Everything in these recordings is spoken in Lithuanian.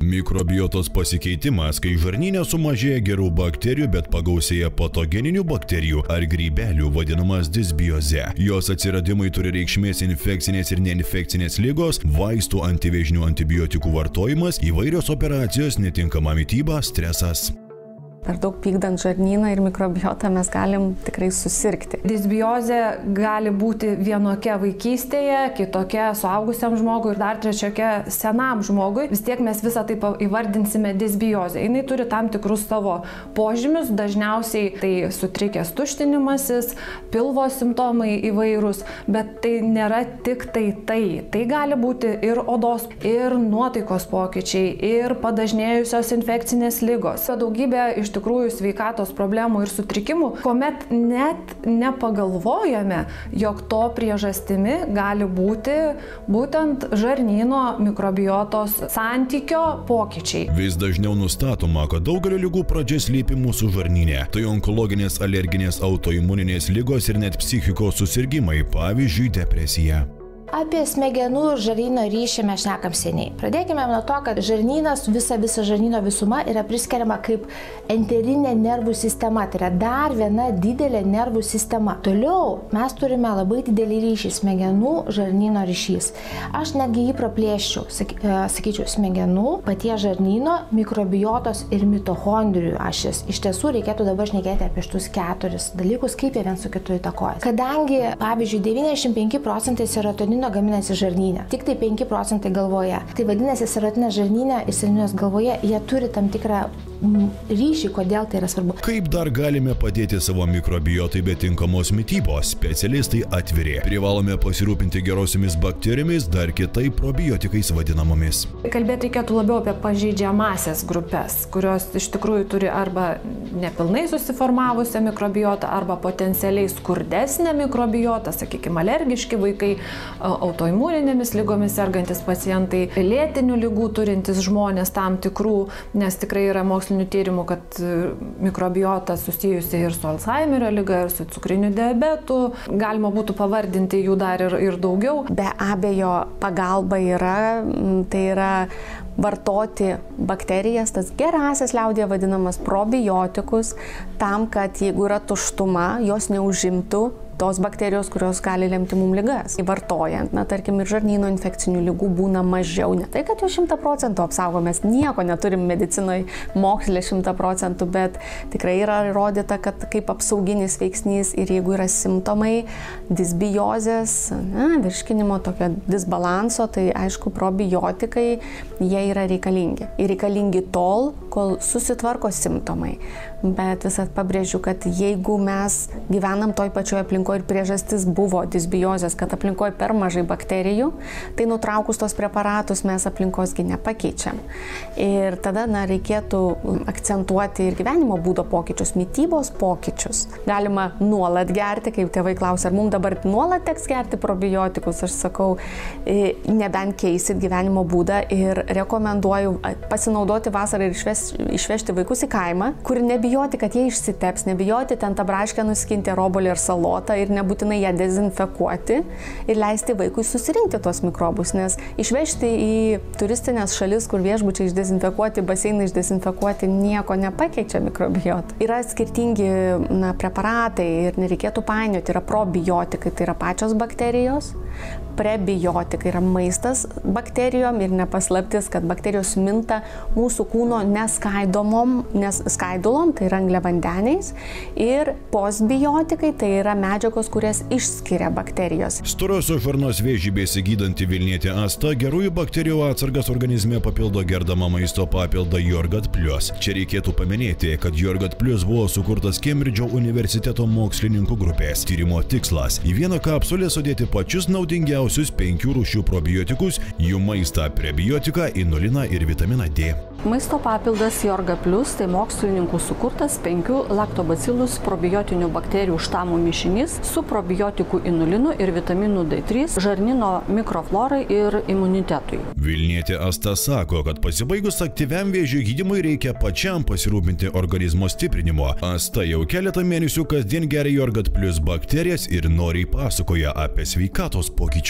Mikrobiotos pasikeitimas, kai žarnyne sumažėja gerų bakterijų, bet pagausėja patogeninių bakterijų ar grybelių, vadinamas disbioze. Jos atsiradimui turi reikšmės infekcinės ir neinfekcinės ligos, vaistų antivėžinių antibiotikų vartojimas, įvairios operacijos, netinkama mityba, stresas. Per daug pykdant žarnyną ir mikrobiotą mes galim tikrai susirgti. Disbiozė gali būti vienokia vaikystėje, kitokia suaugusiam žmogui ir dar trečiokia senam žmogui. Vis tiek mes visą tai įvardinsime disbiozę. Jis turi tam tikrus savo požymius, dažniausiai tai sutrikęs tuštinimasis, pilvo simptomai įvairūs, bet tai nėra tik tai. Tai gali būti ir odos, ir nuotaikos pokyčiai, ir padažnėjusios infekcinės ligos. Daugybė iš tikrųjų sveikatos problemų ir sutrikimų, kuomet net nepagalvojame, jog to priežastimi gali būti būtent žarnyno mikrobiotos santykio pokyčiai. Vis dažniau nustatoma, kad daugelio ligų pradžia slypi mūsų žarnyne. Tai onkologinės, alerginės, autoimuninės ligos ir net psichikos susirgimai, pavyzdžiui, depresija. Apie smegenų ir žarnyno ryšį mes šnekam seniai. Pradėkime nuo to, kad žarnynas, visa žarnyno visuma yra priskiriama kaip enterinė nervų sistema. Tai yra dar viena didelė nervų sistema. Toliau mes turime labai didelį ryšį - smegenų žarnyno ryšys. Aš netgi jį praplėščiau, sakyčiau, smegenų, paties žarnyno, mikrobiotos ir mitochondrijų ašis. Iš tiesų reikėtų dabar šnekėti apie šitus 4 dalykus, kaip jie vien su kitu įtakoja. Kadangi, pavyzdžiui, 95% serotonino gaminasi žarnyne, tik tai 5% galvoje. Tai vadinasi, serotoninė žarnyne ir serotoninas galvoje, jie turi tam tikrą ryšį, kodėl tai yra svarbu. Kaip dar galime padėti savo mikrobiotai be tinkamos mitybos? Specialistai atviri. Privalome pasirūpinti gerosiamis bakterijomis, dar kitai probiotikais vadinamomis. Kalbėti reikėtų labiau apie pažeidžiamąsias grupės, kurios iš tikrųjų turi arba nepilnai susiformavusią mikrobiotą, arba potencialiai skurdesnę mikrobiotą, sakykime, alergiški vaikai, autoimuninėmis lygomis sergantis pacientai, lėtinių ligų turintis žmonės tam tikrų, nes tikrai yra mokslinių tyrimų, kad mikrobiota susijusi ir su Alzheimerio liga, ir su cukriniu diabetu. Galima būtų pavardinti jų dar ir daugiau. Be abejo, pagalba yra, tai yra vartoti bakterijas, tas gerasias liaudyje vadinamas probiotikus, tam, kad jeigu yra tuštuma, jos neužimtų tos bakterijos, kurios gali lemti mums ligas. Vartojant, tarkim, ir žarnyno infekcinių ligų būna mažiau. Ne tai, kad jau 100% apsaugo, mes nieko neturim medicinoje mokslė 100%, bet tikrai yra įrodyta, kad kaip apsauginis veiksnys ir jeigu yra simptomai disbiozės, virškinimo tokio disbalanso, tai aišku, probiotikai, jie yra reikalingi. Ir reikalingi tol, kol susitvarko simptomai. Bet visat pabrėžiu, kad jeigu mes gyvenam toj pačioj aplinkoje ir priežastis buvo disbiozės, kad aplinkoje per mažai bakterijų, tai nutraukus tos preparatus mes aplinkosgi nepakeičiam. Ir tada reikėtų akcentuoti ir gyvenimo būdo pokyčius, mitybos pokyčius. Galima nuolat gerti, kaip tėvai klausia, ar mums dabar nuolat teks gerti probiotikus. Aš sakau, nebent keisit gyvenimo būdą ir rekomenduoju pasinaudoti vasarą ir išvežti vaikus į kaimą, kur nebijoti, kad jie išsiteps, nebijoti ten tą braškę nuskinti, obuolį ir salotą ir nebūtinai ją dezinfekuoti ir leisti vaikui susirinkti tuos mikrobus, nes išvežti į turistinės šalis, kur viešbučiai išdezinfekuoti, baseinai išdezinfekuoti, nieko nepakeičia mikrobiotą. Yra skirtingi preparatai ir nereikėtų painioti, yra probiotikai, tai yra pačios bakterijos, prebiotikai yra maistas bakterijom ir nepaslaptis, kad bakterijos minta mūsų kūno neskaidulom, tai yra angliavandeniais, ir postbiotikai, tai yra medžiagos, kurias išskiria bakterijos. Storosios žarnos vėžį besigydanti Vilnietė Asta gerųjų bakterijų atsargas organizme papildo gerdama maisto papildą Jorgat Plus. Čia reikėtų paminėti, kad Jorgat Plus buvo sukurtas Kembridžo universiteto mokslininkų grupės. Tyrimo tikslas – į vieną kapsulę sudėti pačius naudingiausius 5 rūšių probiotikus, jų maistą, prebiotiką, inuliną ir vitaminą D. Maisto papildas Jorga Plus tai mokslininkų sukurtas 5 laktobacillus probiotinių bakterijų štamų mišinys su probiotikų inulinu ir vitaminu D3 žarnyno mikroflorai ir imunitetui. Vilnietė Asta sako, kad pasibaigus aktyviam vėžio gydymui reikia pačiam pasirūpinti organizmo stiprinimo. Asta jau keletą mėnesių kasdien geria Jorgat Plus bakterijas ir noriai pasakoja apie sveikatos pokyčius.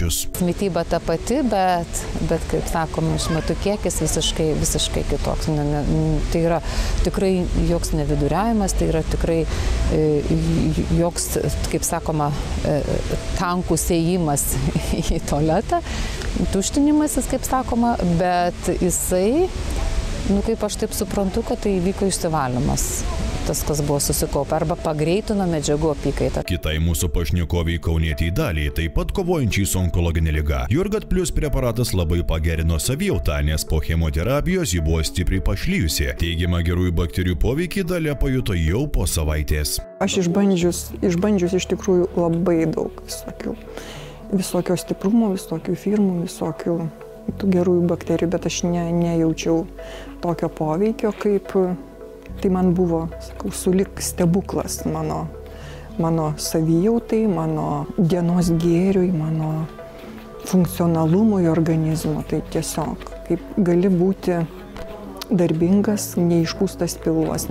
skaičius. Mityba ta pati, bet kaip sakoma, išmetų kiekis visiškai kitoks. Tai yra tikrai joks neviduriavimas, tai yra tikrai joks, kaip sakoma, tankų sėjimas į tualetą, tuštinimasis, kaip sakoma, bet jisai, kaip aš taip suprantu, kad tai įvyko išsivalymas. Tas, kas buvo susikaupę, arba pagreitino medžiagų apykaitą. Kitai mūsų pašnekoviai kaunietei Daliai, taip pat kovojančiai su onkologinė liga. Jorgat Plus preparatas labai pagerino savijautą, nes po chemoterapijos ji buvo stipriai pašlyjusi. Teigiamą gerųjų bakterijų poveikį Dalia pajuto jau po savaitės. Aš išbandžius iš tikrųjų labai daug visokio stiprumo, visokių firmų, visokių tų gerųjų bakterijų, bet aš nejaučiau tokio poveikio, kaip tai man buvo, sulig stebuklas mano savijautai, mano dienos gėriui, mano funkcionalumui organizmo. Tai tiesiog, kaip gali būti darbingas, neišpūstas pilvas,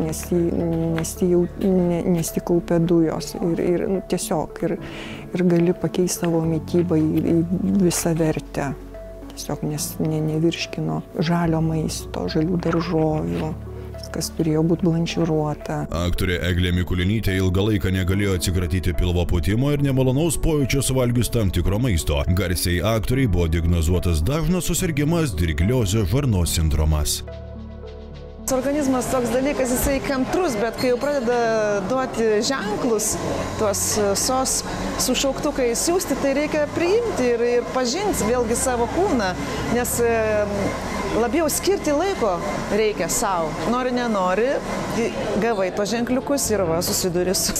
nesikaupia dujos ir gali pakeisti savo mitybą į visą vertę. Tiesiog nevirškino žalio maisto, žalių daržovių, kas turėjo būti blanširuota. Aktorė Eglė Mikulionytė ilgą laiką negalėjo atsikratyti pilvo pūtimo ir nemalonaus pojūčio suvalgius tam tikro maisto. Garsiai aktoriai buvo diagnozuotas dažnas susirgimas dirgliozės žarnos sindromas. Organizmas toks dalykas, jisai kantrus, bet kai jau pradeda duoti ženklus, tuos sos su šauktukai siūsti, tai reikia priimti ir pažinti vėlgi savo kūną, nes labiau skirti laiko reikia savo. Nori, nenori, gavai tos ženkliukus ir susiduri su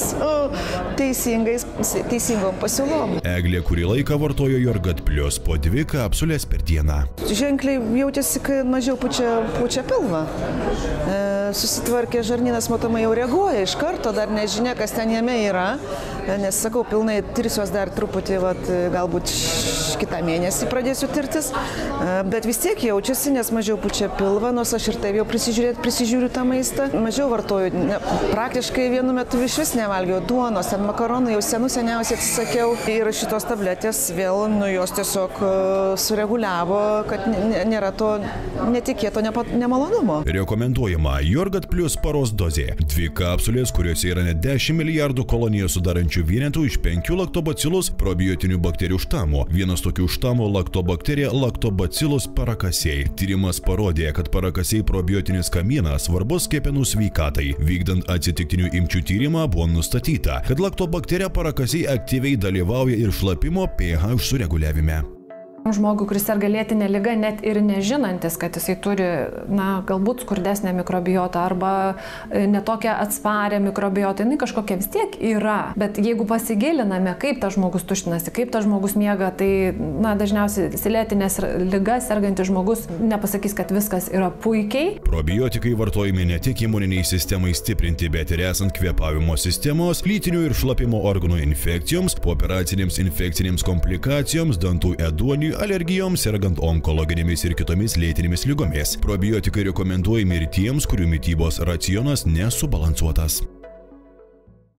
teisingom pasiūlom. Eglė kurį laiką vartojo Jorgat Plus po 2 kapsulės per dieną. Ženkliai jautėsi, kad mažiau pučia pilvą. Susitvarkė žarnynas, matomai jau reaguoja iš karto, dar nežinia, kas ten jame yra, nes, sakau, pilnai tirsiuos dar truputį, galbūt kitą mėnesį pradėsiu tirtis, bet vis tiek jaučiasi, nes mažiau pučia pilvą, nors aš ir taip jau prisižiūriu tą maistą, mažiau vartoju, praktiškai vienu metu iš nevalgiau duonos, ten makaronų, jau seniausiai atsisakiau ir šitos tabletės vėl, jos tiesiog sureguliavo, kad nėra to netikėto nemalonumo. Rekomenduojama Jorgat Plus paros dozė. 2 kapsulės, kuriuose yra net 10 milijardų kolonijų sudarančių vienetų iš 5 laktobacillus probiotinių bakterijų štamų. Vienas tokių štamų laktobakterija Lactobacillus paracasei. Tyrimas parodė, kad paracasei probiotinis kamienas svarbus kepenų sveikatai. Vykdant atsitiktinių imčių tyrimą buvo nustatyta, kad laktobakterija paracasei aktyviai dalyvauja ir šlapimo pH sureguliavime. Žmogui, kuris serga lėtinė liga, net ir nežinantis, kad jisai turi, galbūt skurdesnę mikrobiotą arba netokią atsparę mikrobiotą, jinai kažkokia vis tiek yra. Bet jeigu pasigiliname, kaip tas žmogus tuštinasi, kaip tas žmogus miega, tai, dažniausiai lėtinės ligas sergantis žmogus nepasakys, kad viskas yra puikiai. Probiotikai vartojami ne tik imuniniai sistemai stiprinti, bet ir esant kvėpavimo sistemos, lytinių ir šlapimo organų infekcijoms, pooperacinėms infekcinėms komplikacijoms, dantų ėduoniui, alergijoms, sergant onkologinėmis ir kitomis lėtinėmis ligomis. Probiotikai rekomenduojami ir tiems, kurių mitybos racionas nesubalansuotas.